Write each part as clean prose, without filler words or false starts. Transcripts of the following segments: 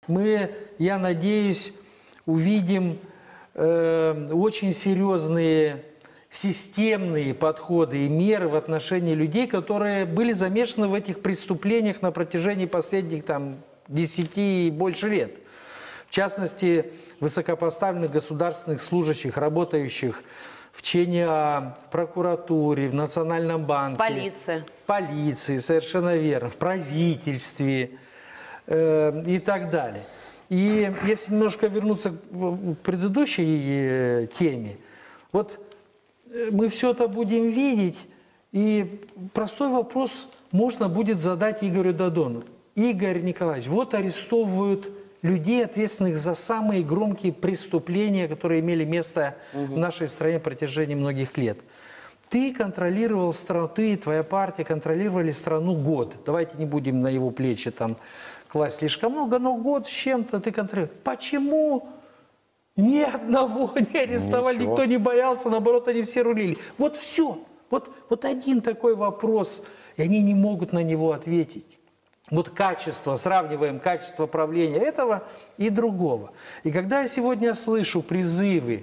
мы, я надеюсь, увидим очень серьезные системные подходы и меры в отношении людей, которые были замешаны в этих преступлениях на протяжении последних 10 и больше лет. В частности, высокопоставленных государственных служащих, работающих в ЧНА, в прокуратуре, в Национальном банке. В полиции. В полиции, совершенно верно, в правительстве и так далее. И если немножко вернуться к предыдущей теме, вот мы все это будем видеть, и простой вопрос можно будет задать Игорю Дадону. Игорь Николаевич, вот арестовывают людей, ответственных за самые громкие преступления, которые имели место в нашей стране на протяжении многих лет. Ты контролировал страну, ты и твоя партия контролировали страну год. Давайте не будем на его плечи класть слишком много, но год с чем-то ты контролировал. Почему ни одного не арестовали, никто не боялся, наоборот, они все рулили? Вот все. Вот один такой вопрос, и они не могут на него ответить. Вот качество, сравниваем качество правления этого и другого. И когда я сегодня слышу призывы,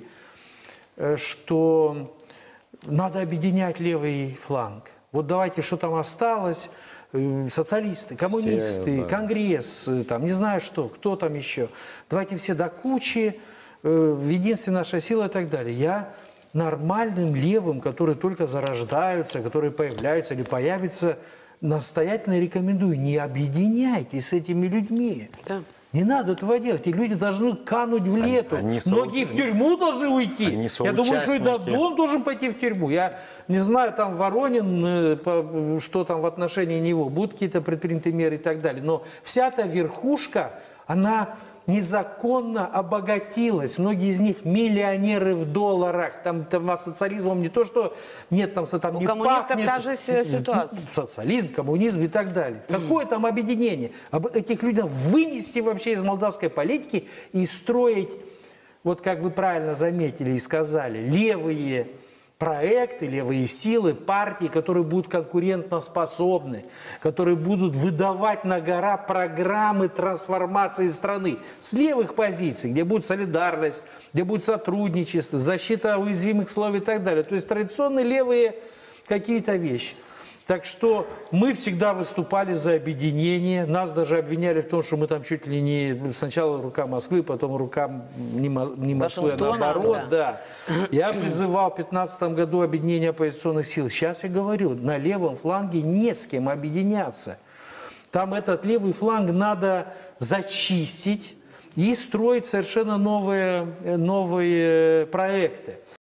что надо объединять левый фланг, вот давайте, что там осталось, социалисты, коммунисты, Конгресс, не знаю что, кто там еще, давайте все до кучи, единственная наша сила и так далее. Я нормальным левым, которые только зарождаются, которые появляются или появятся, настоятельно рекомендую, не объединяйтесь с этими людьми. Да. Не надо этого делать. Эти люди должны кануть в лету. Многие в тюрьму должны уйти. Я думаю, что и Дадон должен пойти в тюрьму. Я не знаю, там Воронин, что там в отношении него, будут какие-то предприняты меры и так далее. Но вся эта верхушка, она незаконно обогатилась. Многие из них миллионеры в долларах. Там социализмом не то, что нет, там не коммунистов пахнет. та же ситуация. Социализм, коммунизм и так далее. Какое там объединение? Об этих людях вынести вообще из молдавской политики и строить, вот как вы правильно заметили и сказали, левые проекты, левые силы, партии, которые будут конкурентоспособны, которые будут выдавать на гора программы трансформации страны с левых позиций, где будет солидарность, где будет сотрудничество, защита уязвимых слоев и так далее. То есть традиционные левые какие-то вещи. Так что мы всегда выступали за объединение. Нас даже обвиняли в том, что мы там чуть ли не сначала рука Москвы, потом рука не Москвы, а наоборот. Да. Я призывал в 2015 году объединение оппозиционных сил. Сейчас я говорю, на левом фланге не с кем объединяться. Там этот левый фланг надо зачистить и строить совершенно новые проекты.